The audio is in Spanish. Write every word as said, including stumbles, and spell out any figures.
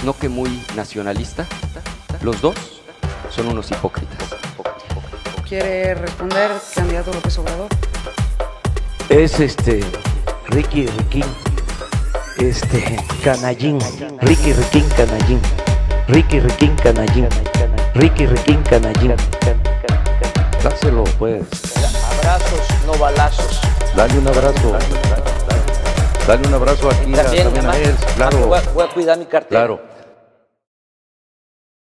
no que muy nacionalista. Los dos son unos hipócritas. ¿Quiere responder, candidato López Obrador? Es este Ricky Riquín, este Canallín, Ricky Riquín Canallín, Ricky Riquín Canallín, Ricky Riquín Canallín. Dáselo pues. Abrazos, no balazos. Dale un abrazo. Dale un abrazo aquí También, también a además, él, claro. Voy a, voy a cuidar mi cartera. Claro.